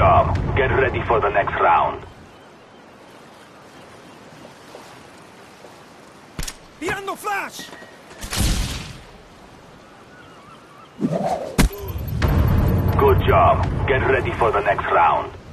job. Get ready for the next round. Tirando flash! Good job. Get ready for the next round.